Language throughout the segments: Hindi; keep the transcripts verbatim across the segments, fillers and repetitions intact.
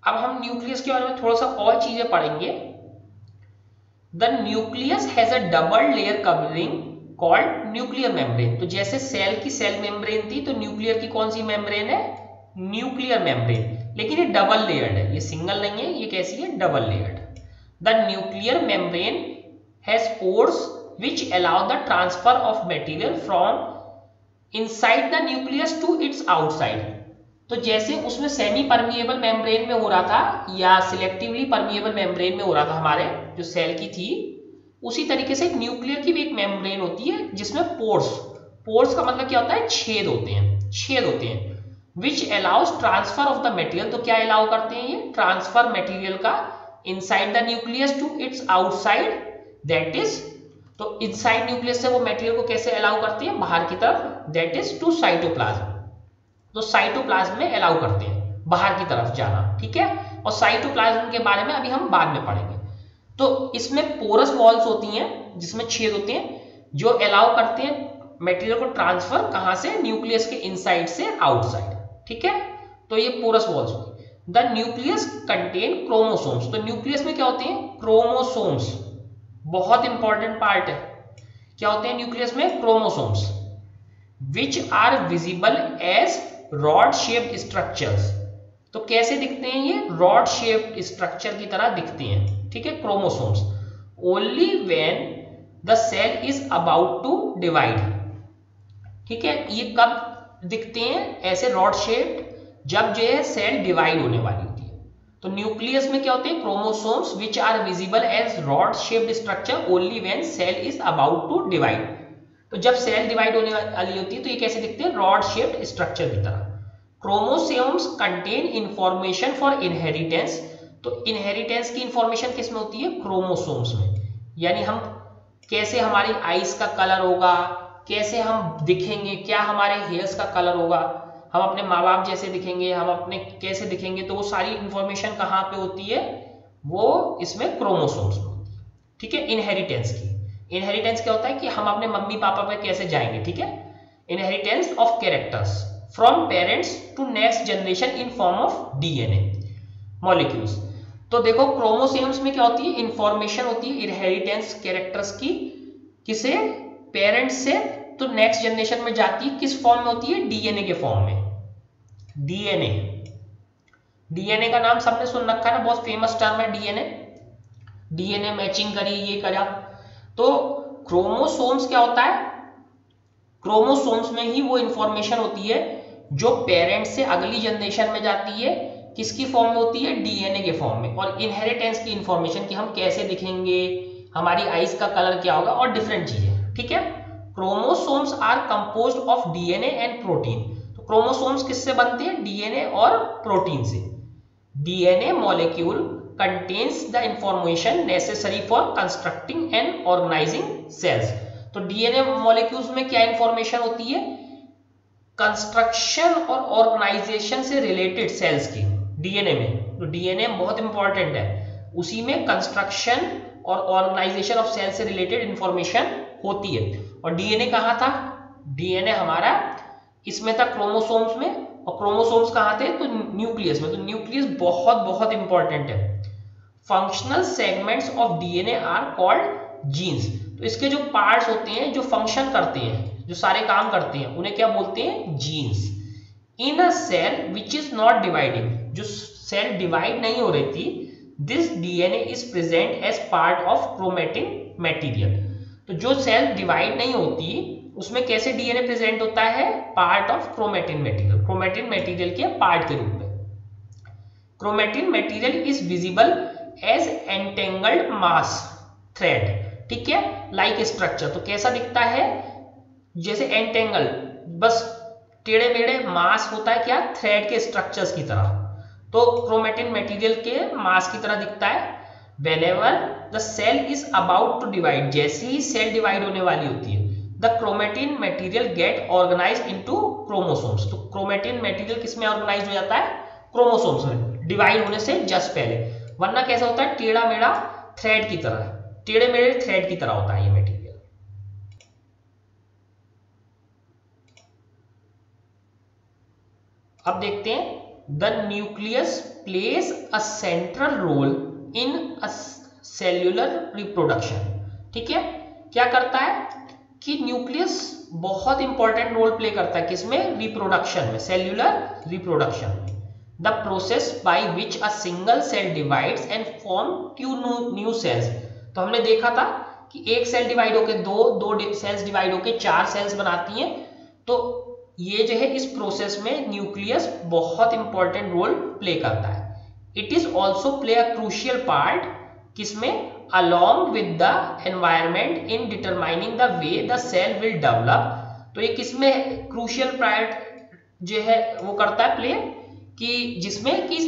अब हम न्यूक्लियस के बारे में थोड़ा सा और चीजें पढ़ेंगे। The nucleus has a double layer covering called nuclear membrane. तो जैसे सेल की सेल मेम्ब्रेन थी, तो न्यूक्लियर की कौन सी मेम्ब्रेन है? Nuclear membrane. लेकिन ये डबल लेयर्ड है, ये सिंगल नहीं है, ये कैसी है? Double layered. The nuclear membrane has pores which allow the transfer of material from inside the nucleus to its outside। तो जैसे उसमें सेमी परमिएबल मेम्ब्रेन में हो रहा था या सिलेक्टिवली परमिएबल मेम्ब्रेन में हो रहा था हमारे जो सेल की थी, उसी तरीके से न्यूक्लियर की भी एक मेम्ब्रेन होती है जिसमें पोर्स, पोर्स का मतलब क्या होता है? छेद होते हैं, छेद होते हैं। which allows transfer of the material। तो क्या अलाउ करते हैं ये? ट्रांसफर मटेरियल का inside the nucleus to its outside, that is, तो इनसाइड न्यूक्लियस से वो मटेरियल को कैसे अलाउ करते हैं? बाहर की तरफ, दैट इज टू साइटोप्लाज्म। तो साइटोप्लाज्म में अलाउ करते हैं बाहर की तरफ जाना, ठीक है। और साइटोप्लाज्म के बारे में अभी हम बाद में पढ़ेंगे। तो इसमें पोरस वॉल्स होती हैं जिसमें छेद होते हैं जो अलाउ करते हैं मटेरियल को ट्रांसफर कहां से? न्यूक्लियस के इनसाइड से आउटसाइड, ठीक है। तो ये पोरस वॉल्स होती है। The nucleus contain chromosomes. तो न्यूक्लियस में क्या होते हैं? क्रोमोसोम्स। बहुत इंपॉर्टेंट पार्ट है। क्या होते हैं न्यूक्लियस में? Chromosomes. Which are visible as rod shaped structures. तो कैसे दिखते हैं ये? रॉड शेप्ड स्ट्रक्चर की तरह दिखते हैं, ठीक है, chromosomes. Only when the cell is about to divide, ठीक है। ये कब दिखते हैं ऐसे रॉड शेप्ड? जब जो है सेल डिवाइड होने वाली होती है। तो न्यूक्लियस में क्या होते हैं? Chromosomes which are visible as rod shaped structure only when cell is about to divide. तो जब सेल डिवाइड होने वाली होती है तो ये कैसे दिखते हैं? रॉड शेप्ड स्ट्रक्चर की तरह। Chromosomes contain information for inheritance. तो इनहेरिटेंस की इंफॉर्मेशन किस में होती है? क्रोमोसोम्स में। यानी हम कैसे हमारी आईज का कलर होगा, कैसे हम दिखेंगे, क्या हमारे हेयर्स का कलर होगा, हम अपने माँ बाप जैसे दिखेंगे, हम अपने कैसे दिखेंगे, तो वो सारी इंफॉर्मेशन कहाँ पे होती है? वो इसमें क्रोमोसोम्स में होती है, ठीक है। इनहेरिटेंस की, इनहेरिटेंस क्या होता है कि हम अपने मम्मी पापा पे कैसे जाएंगे, ठीक है। Inheritance of characters from parents to next generation in form of DNA molecules. तो देखो क्रोमोसोम्स में क्या होती है? इंफॉर्मेशन होती है इनहेरिटेंस कैरेक्टर्स की, किसे? पेरेंट्स से तो नेक्स्ट जनरेशन में जाती है। किस फॉर्म में होती है? डीएनए के फॉर्म में। डीएनए, डीएनए का नाम सबने सुन रखा है ना, बहुत फेमस टर्म है डीएनए। डीएनए मैचिंग करी, ये करा। तो क्रोमोसोम्स क्या होता है? क्रोमोसोम्स में ही वो इंफॉर्मेशन होती है जो पेरेंट्स से अगली जनरेशन में जाती है। किसकी फॉर्म में होती है? डीएनए के फॉर्म में। और इनहेरिटेंस की इंफॉर्मेशन कि हम कैसे दिखेंगे, हमारी आईज का कलर क्या होगा, और डिफरेंट चीजें, ठीक है। Chromosomes are composed of DNA and protein. तो क्रोमोसोम्स किससे बनते हैं? डीएनए और प्रोटीन से। DNA molecule contains the information necessary for constructing and organising cells. तो डीएनए मॉलिक्यूल्स में क्या इंफॉर्मेशन होती है? कंस्ट्रक्शन और ऑर्गेनाइजेशन से रिलेटेड सेल्स की, डीएनए में। तो डीएनए बहुत इंपॉर्टेंट है, उसी में कंस्ट्रक्शन और ऑर्गेनाइजेशन ऑफ सेल से रिलेटेड इंफॉर्मेशन होती है। और डीएनए कहाँ था? डीएनए हमारा इसमें था क्रोमोसोम्स में, और क्रोमोसोम्स कहाँ थे? तो न्यूक्लियस में। तो न्यूक्लियस बहुत बहुत इंपॉर्टेंट है। Functional segments of DNA are called genes. तो इसके जो पार्ट्स होते हैं जो फंक्शन करते हैं, जो सारे काम करते हैं, उन्हें क्या बोलते हैं? Genes. In a cell which is not dividing, जो सेल डिवाइड नहीं हो रही थी, this DNA is present as part of chromatin material. तो जो सेल डिवाइड नहीं होती उसमें कैसे डीएनए प्रेजेंट होता है? Part of chromatin material, chromatin material के पार्ट के रूप में। Chromatin material is visible as entangled mass thread, ठीक है, लाइक स्ट्रक्चर। तो कैसा दिखता है? जैसे एंटेंगल, बस टेढ़े मेढ़े मास होता है, क्या? थ्रेड के स्ट्रक्चर्स की तरह। तो क्रोमेटिन मटेरियल के मास की तरह दिखता है। Whenever the cell is about to divide, जैसे ही सेल डिवाइड होने वाली होती है, the chromatin material get organized into chromosomes। तो क्रोमेटिन मटेरियल किसमें ऑर्गेनाइज हो जाता है? क्रोमोसोम्स में, डिवाइड होने से जस्ट पहले। वरना कैसा होता है? टेढ़ा मेढ़ा थ्रेड की तरह, टेढ़े मेढ़े थ्रेड की तरह होता है ये मटेरियल। अब देखते हैं the nucleus plays a central role in a cellular reproduction. ठीक है, क्या करता है कि न्यूक्लियस बहुत इंपॉर्टेंट रोल प्ले करता है किसमें, रिप्रोडक्शन में, सेल्यूलर रिप्रोडक्शन में। The process by which a single cell divides and form two new cells. तो हमने देखा था कि एक सेल डिवाइड होके दो, दो सेल्स डिवाइड होके चार सेल्स बनाती हैं। तो ये जो है इस प्रोसेस में न्यूक्लियस बहुत इंपॉर्टेंट रोल प्ले करता है। It is also play a crucial part किसमें, along with the environment in determining the way the cell will develop। तो ये किसमें क्रूशियल पार्ट जो है वो करता है प्ले, कि जिसमें कि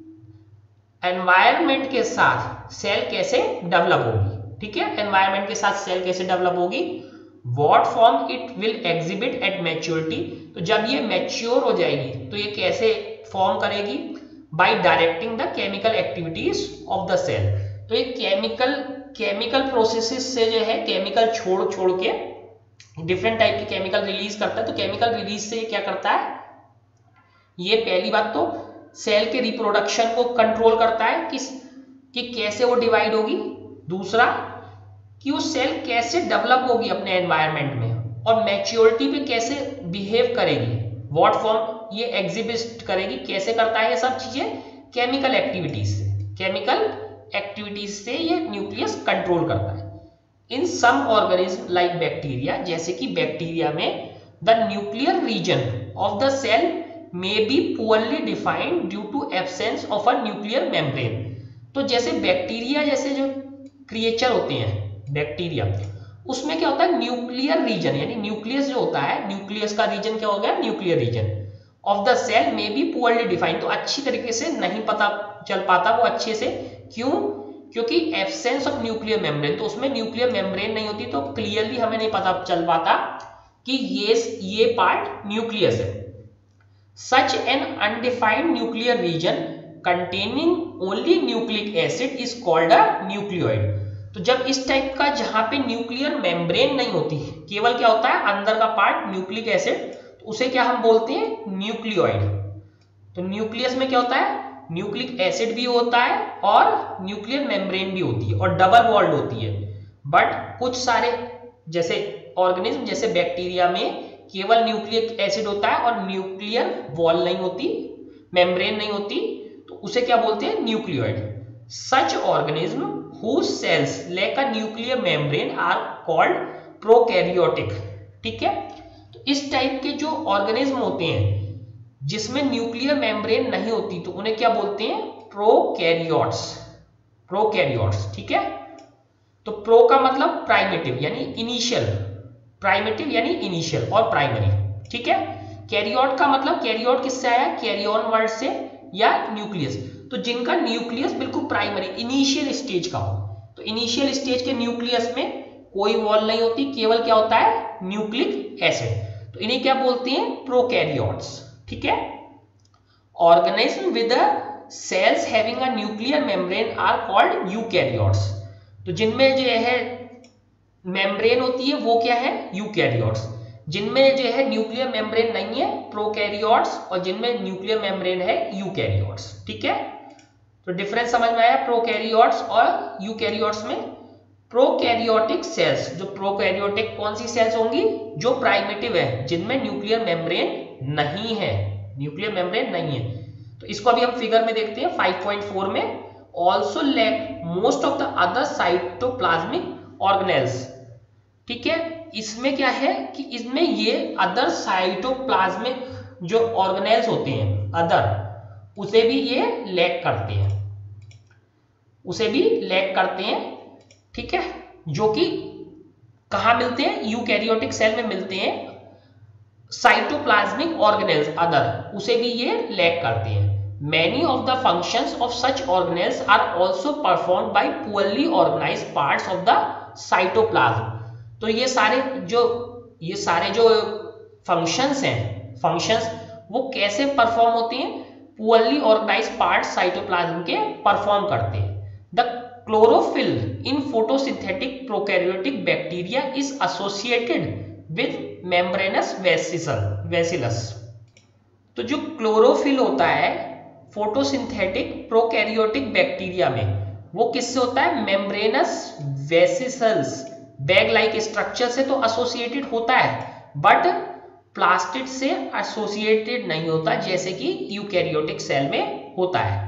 एनवायरनमेंट के साथ सेल कैसे डेवलप होगी। ठीक है, एनवायरनमेंट के साथ सेल कैसे डेवलप होगी, what form it will exhibit at maturity. तो जब ये मैच्योर हो जाएगी तो ये कैसे फॉर्म करेगी, by directing the chemical activities of the cell. तो ये केमिकल केमिकल प्रोसेसेस से जो है केमिकल छोड़ छोड़ के डिफरेंट टाइप के केमिकल रिलीज करता है। तो केमिकल रिलीज से ये क्या करता है, ये पहली बात तो सेल के रिप्रोडक्शन को कंट्रोल करता है किस कि कैसे वो डिवाइड होगी, दूसरा कि वो सेल कैसे डेवलप होगी अपने एनवायरनमेंट में, और मैच्योरिटी पे कैसे बिहेव करेगी, व्हाट फॉर्म ये एग्जिबिट करेगी, कैसे करता है ये सब चीजें केमिकल एक्टिविटीज से केमिकल एक्टिविटीज से ये न्यूक्लियस कंट्रोल करता है। In some organism like bacteria, जैसे कि बैक्टीरिया में the nuclear region of the cell may be poorly defined due to absence of a nuclear membrane. तो जैसे बैक्टीरिया जैसे जो क्रिएचर होते हैं बैक्टीरिया, उसमें क्या होता है, न्यूक्लियर रीजन यानी न्यूक्लियस जो होता है, न्यूक्लियस का रीजन क्या हो गया, nuclear region of the cell may be poorly defined. तो अच्छी तरीके से नहीं पता चल पाता वो अच्छे से, क्यों, क्योंकि एब्सेंस ऑफ न्यूक्लियर मेम्ब्रेन। तो उसमें न्यूक्लियर मेम्ब्रेन नहीं होती, तो क्लियरली हमें नहीं पता चल पाता कि ये ये पार्ट न्यूक्लियस है। Such an undefined nuclear region containing only nucleic acid is called a nucleoid. तो जब इस टाइप का जहां पे न्यूक्लियर मेम्ब्रेन नहीं होती, केवल क्या होता है अंदर का पार्ट न्यूक्लिक एसिड, तो उसे क्या हम बोलते हैं, न्यूक्लियोइड। तो न्यूक्लियस में क्या होता है, न्यूक्लिक एसिड भी होता है और न्यूक्लियर मेम्ब्रेन भी होती है और डबल वॉल्ड होती है। बट कुछ सारे जैसे ऑर्गेनिज्म जैसे बैक्टीरिया में केवल न्यूक्लिक एसिड होता है और न्यूक्लियर वॉल नहीं होती, मेम्ब्रेन नहीं होती, तो उसे क्या बोलते हैं, nucleoid. Such organism whose cells lack a nuclear membrane are called prokaryotic। ठीक है, तो इस टाइप के जो ऑर्गेनिज्म होते हैं जिसमें न्यूक्लियर मेम्ब्रेन नहीं होती, तो उन्हें क्या बोलते हैं, प्रोकैरियोट्स। प्रोकैरियोट्स, ठीक है। तो प्रो का मतलब प्राइमेटिव यानी इनिशियल, प्राइमेटिव यानी इनिशियल और प्राइमरी, ठीक है। कैरियोट का मतलब, कैरियोट किससे आया, कैरियन वर्ड से या न्यूक्लियस। तो जिनका न्यूक्लियस बिल्कुल प्राइमरी इनिशियल स्टेज का हो, तो इनिशियल स्टेज के न्यूक्लियस में कोई वॉल नहीं होती, केवल क्या होता है, न्यूक्लिक एसिड। तो इन्हें क्या बोलते हैं, प्रोकैरियोट्स, ठीक है। Organism with cells having a nuclear membrane are called eukaryotes. तो जिनमें जो है मेम्ब्रेन होती है वो क्या है, यूकैरियोट्स। जिनमें जो है न्यूक्लियर मेम्ब्रेन नहीं है, प्रोकैरियोट्स, और जिनमें न्यूक्लियर मेम्ब्रेन है, यूकैरियोट्स, ठीक है। तो डिफरेंस समझ में आया प्रोकैरियोट्स और यूकैरियोट्स में। प्रोकैरियोटिक सेल्स, जो प्रोकैरियोटिक कौन सी सेल्स होंगी, जो प्राइमेटिव है, जिनमें न्यूक्लियर मेम्ब्रेन नहीं है, न्यूक्लियर मेम्ब्रेन नहीं है। तो इसको अभी हम फिगर में देखते हैं फाइव पॉइंट फोर में। Also lack most of the other cytoplasmic organelles, ठीक है। इसमें क्या है कि इसमें ये अदर साइटोप्लाज्मिक जो ऑर्गेनेल्स होते हैं अदर, उसे भी ये लैक करते हैं, उसे भी लैक करते हैं, ठीक है। जो कि कहां मिलते हैं, यूकैरियोटिक सेल में मिलते हैं। साइटोप्लाज्मिक ऑर्गेनेल्स अदर, उसे भी ये लैक करते हैं। Many of the functions of such organelles are also performed by poorly organized parts of the cytoplasm। तो ये सारे जो ये सारे जो फंक्शंस हैं, फंक्शंस वो कैसे परफॉर्म होते हैं, पुअरली ऑर्गेनाइज्ड पार्ट्स साइटोप्लाज्म के परफॉर्म करते हैं। The chlorophyll in photosynthetic prokaryotic bacteria is associated with membranous vesicle vesicles. तो जो क्लोरोफिल होता है फोटोसिंथेटिक प्रोकैरियोटिक बैक्टीरिया में, वो किससे होता है? Membranous vesicles bag like structure से तो एसोसिएटेड होता है, बट प्लास्टिड से एसोसिएटेड नहीं होता जैसे कि यूकैरियोटिक सेल में होता है।